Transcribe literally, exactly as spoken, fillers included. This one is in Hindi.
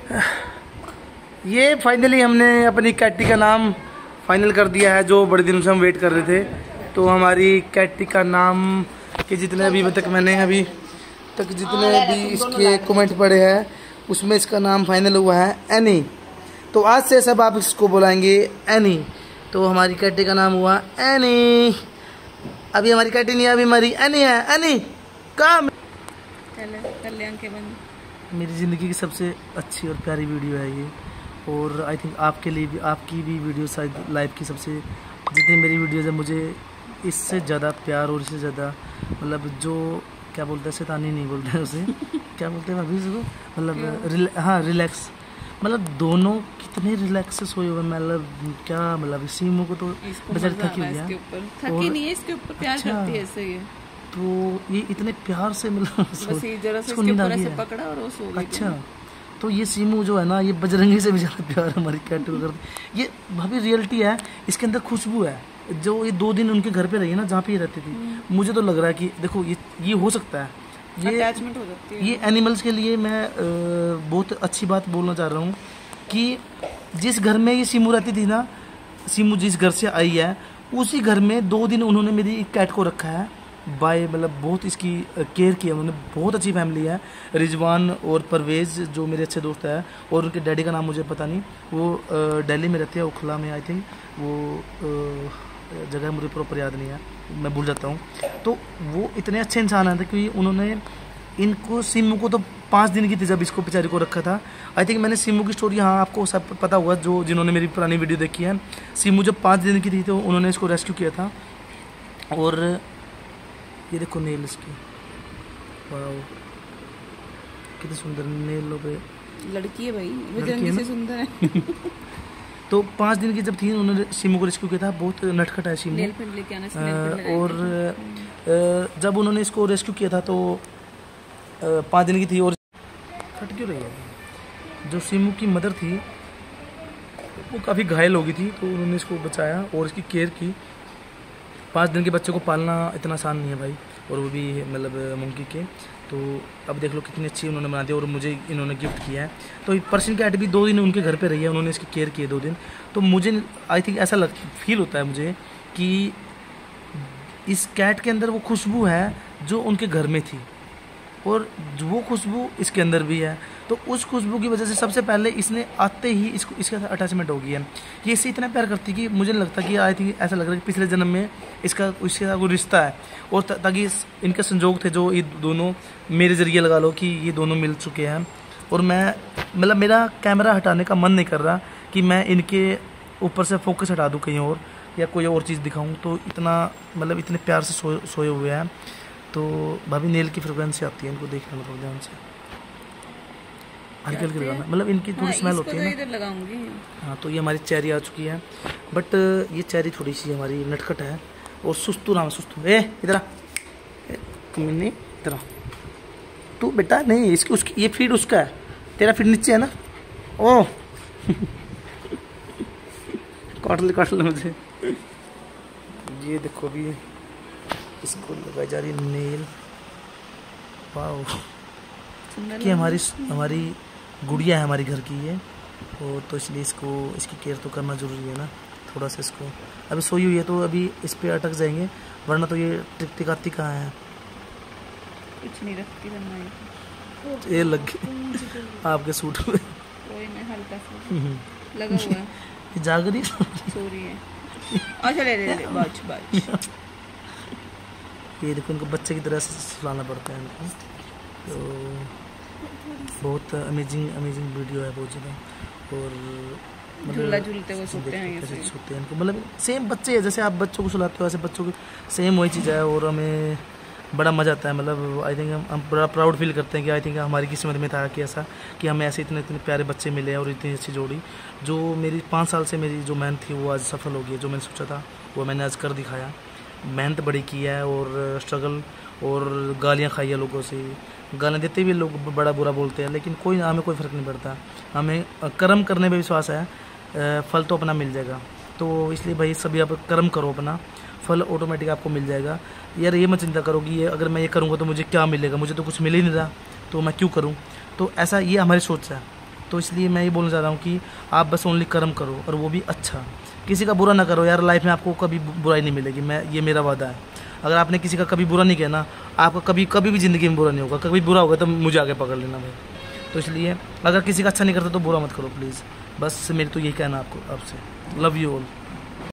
ये फाइनली हमने अपनी कैटी का नाम फाइनल कर दिया है, जो बड़े दिनों से हम वेट कर रहे थे। तो हमारी कैटी का नाम के जितने अभी तक मैंने अभी तक जितने भी इसके कमेंट पढ़े हैं उसमें इसका नाम फाइनल हुआ है एनी। तो आज से सब आप इसको बुलाएंगे एनी। तो हमारी कैटी का नाम हुआ एनी। अभी हमारी कैटी नहीं है, अभी हमारी एनी है। एनी काम कल्याण के बन मेरी ज़िंदगी की सबसे अच्छी और प्यारी वीडियो है ये, और आई थिंक आपके लिए भी, आपकी भी वीडियो शायद लाइफ की सबसे, जितनी मेरी वीडियोज़ है मुझे इससे ज़्यादा प्यार और इससे ज़्यादा मतलब जो क्या बोलते हैं, शैतानी नहीं बोलते हैं उसे क्या बोलते हैं भाभी उसको, मतलब रिल, हाँ रिलैक्स, मतलब दोनों कितने रिलैक्स सोए हुए, मतलब क्या मतलब सीमू को तो बेचारी थकी हुई है, थकी नहीं है, इसके ऊपर प्यार करती है ऐसे ये। तो ये इतने प्यार से मतलब बस ये जरा से इसके ऊपर ऐसे पकड़ा और वो सो गई। अच्छा, तो ये सीमू जो है ना, ये बजरंगी से भी ज़्यादा प्यार हमारी कैट को करती। ये भाभी रियलिटी है, इसके अंदर खुशबू है। जो ये दो दिन उनके घर पे रही है ना, जहाँ पे ये रहती थी, मुझे तो लग रहा है कि देखो ये ये हो सकता है, ये अटैचमेंट हो सकती है। ये एनिमल्स के लिए मैं आ, बहुत अच्छी बात बोलना चाह रहा हूँ कि जिस घर में ये सीमू रहती थी ना, सीमू जिस घर से आई है उसी घर में दो दिन उन्होंने मेरी कैट को रखा है बाय, मतलब बहुत इसकी केयर किया उन्होंने। बहुत अच्छी फैमिली है, रिजवान और परवेज़ जो मेरे अच्छे दोस्त है, और उनके डैडी का नाम मुझे पता नहीं, वो दिल्ली में रहते हैं, ओखला में आई थिंक, वो जगह मुझे प्रॉपर याद नहीं है, मैं भूल जाता हूँ। तो वो इतने अच्छे इंसान हैं क्योंकि उन्होंने इनको सीमू को तो पाँच दिन की थी जब इसको बेचारी को रखा था। आई थिंक मैंने सीमू की स्टोरी यहाँ आपको सब पता हुआ, जो जिन्होंने मेरी पुरानी वीडियो देखी है। सीमू जब पाँच दिन की थी तो उन्होंने इसको रेस्क्यू किया था। और ये देखो नेल इसकी, वाह कितनी सुंदर नेलों पे, लड़की है भाई, बजरंगी से सुंदर है। तो पाँच दिन की जब थी उन्होंने सीमू को रेस्क्यू किया था। बहुत नटखट है सीमू। और जब उन्होंने इसको रेस्क्यू किया था तो पाँच दिन की थी, और फट क्यों रही है, जो सीमू की मदर थी वो काफ़ी घायल हो गई थी, तो उन्होंने इसको बचाया और इसकी केयर की। पाँच दिन के बच्चे को पालना इतना आसान नहीं है भाई, और वो भी मतलब मंकी के। तो अब देख लो कितनी अच्छी उन्होंने बना दी, और मुझे इन्होंने गिफ्ट किया है। तो पर्शियन कैट भी दो दिन उनके घर पे रही है, उन्होंने इसकी केयर की है दो दिन। तो मुझे आई थिंक ऐसा लग फील होता है मुझे कि इस कैट के अंदर वो खुशबू है जो उनके घर में थी, और वो खुशबू इसके अंदर भी है। तो उस खुशबू की वजह से सबसे पहले इसने आते ही इसको इसके साथ अटैचमेंट हो गई है। ये इससे इतना प्यार करती कि मुझे नहीं लगता कि आई थिंक ऐसा लग रहा है कि पिछले जन्म में इसका इसके साथ कोई रिश्ता है, और ताकि इनके संजोग थे जो ये दोनों मेरे ज़रिए लगा लो कि ये दोनों मिल चुके हैं। और मैं मतलब मेरा कैमरा हटाने का मन नहीं कर रहा कि मैं इनके ऊपर से फोकस हटा दूँ कहीं और, या कोई और चीज़ दिखाऊँ। तो इतना मतलब इतने प्यार से सोए सोए हुए हैं। तो भाभी नेल की फ्रिक्वेंसी आती है, इनको देखना मतलब ध्यान से, हल्की हल्की लगाना, मतलब इनकी थोड़ी स्मेल होती है ना। इधर लगाऊंगी। हाँ, तो ये हमारी चेरी आ चुकी है, बट ये चेरी थोड़ी सी हमारी नटखट है और सुस्तू नाम है, सुस्तू। ए इधर आ, नहीं इधर आ तू बेटा, नहीं इसकी उसकी ये फीड उसका है, तेरा फीड नीचे है ना। ओह काट ले काट ले मुझे। ये देखो भी इसको लगाई जा रही है नेल। वाह, कि हमारी हमारी गुड़िया है हमारी घर की ये, और तो इसलिए इसको इसकी केयर तो करना ज़रूरी है ना थोड़ा सा। इसको अभी सोई हुई है तो अभी इस पे अटक जाएंगे, वरना तो ये टिक टिकाती कहाँ है, कुछ नहीं रखती बनवाई। ये लग आपके सूट में हल्का सा लगा हुआ है। ये जाग रही है, सो रही है। अच्छा ले ले ले बाच बाच। ये देखो इनको बच्चे की तरह से सुलाना पड़ता है इनको। तो बहुत अमेजिंग अमेजिंग वीडियो है बहुत ज़्यादा। और झूला झूलते हुए सोते हैं ऐसे सोते हैं इनको, मतलब सेम बच्चे है, जैसे आप बच्चों को सुलाते हो ऐसे बच्चों की सेम वही चीज़ है। और हमें बड़ा मज़ा आता है, मतलब आई थिंक हम बड़ा प्राउड फील करते हैं कि आई थिंक हमारी किस्मत में था कि ऐसा कि हमें ऐसे इतने इतने प्यारे बच्चे मिले और इतनी अच्छी जोड़ी। जो मेरी पाँच साल से मेरी जो मेहनत थी वो आज सफल हो गई। जो मैंने सोचा था वो मैंने आज कर दिखाया। मेहनत बड़ी की है और स्ट्रगल, और गालियाँ खाई है लोगों से, गालियाँ देते भी लोग बड़ा बुरा बोलते हैं, लेकिन कोई हमें कोई फ़र्क नहीं पड़ता। हमें कर्म करने में विश्वास है, फल तो अपना मिल जाएगा। तो इसलिए भाई सभी आप कर्म करो, अपना फल ऑटोमेटिक आपको मिल जाएगा। यार ये मत चिंता करो कि ये अगर मैं ये करूँगा तो मुझे क्या मिलेगा, मुझे तो कुछ मिल ही नहीं रहा तो मैं क्यों करूँ। तो ऐसा ये हमारी सोच है। तो इसलिए मैं ये बोलना चाह रहा हूँ कि आप बस ओनली कर्म करो, और वो भी अच्छा, किसी का बुरा ना करो यार। लाइफ में आपको कभी बुराई नहीं मिलेगी, मैं ये मेरा वादा है। अगर आपने किसी का कभी बुरा नहीं किया ना, आपका कभी कभी भी ज़िंदगी में बुरा नहीं होगा। कभी बुरा होगा तो मुझे आगे पकड़ लेना भाई। तो इसलिए अगर किसी का अच्छा नहीं करता तो बुरा मत करो प्लीज़। बस मेरी तो यही कहना आपको आपसे। Love you all.